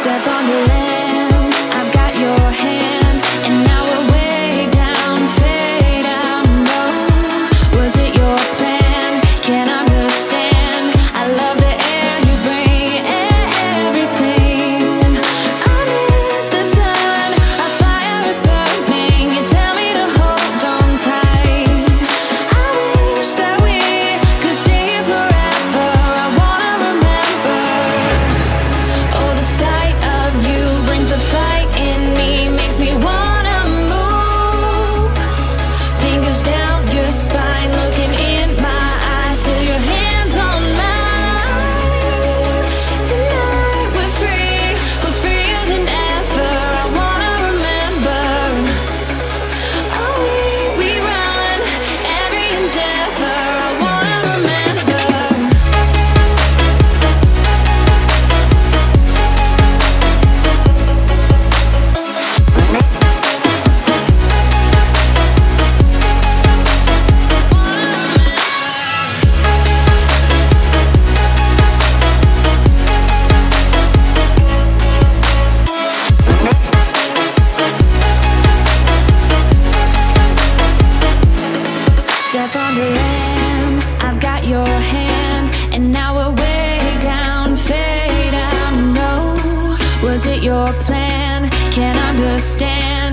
Step on the land, I've got your hand, and now we're way down, fade out low. Was it your plan? Can't understand. I love the air you bring, everything. Under the sun, a fire is burning. You tell me to hold on tight. I wish that we could stay here forever. I wanna remember. Oh, the sight of you brings the fight in me, makes me wanna move. Fingers down your spine, looking in my eyes, feel your hands on mine. Tonight we're free, we're freer than ever. I wanna remember. Oh, we run every endeavor. I wanna remember. Step on the land, I've got your hand, and now we're way down, fade out. No, was it your plan? Can't understand.